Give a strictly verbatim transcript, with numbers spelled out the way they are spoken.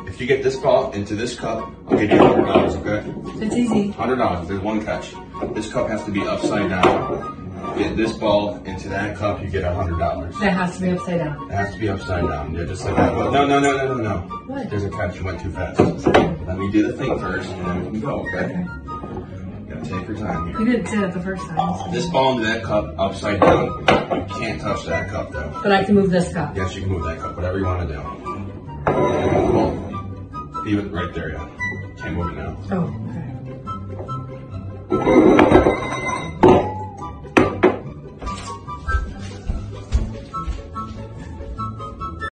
if you get this ball into this cup, I'll give you a hundred dollars. Okay? It's easy. Hundred dollars. There's one catch. This cup has to be upside down. Get this ball into that cup, you get a hundred dollars. That has to be upside down. It has to be upside down. Yeah, just like that. But no, no, no, no, no, no. What? There's a catch. You went too fast. Let me do the thing first, and then we can go. Okay? Okay. You gotta take your time here. You didn't say that the first time. This ball into that cup, upside down. You can't touch that cup though. But I can move this cup. Yes, you can move that cup. Whatever you want to do. Well, leave it right there. Yeah. Can't move it now. Oh, okay.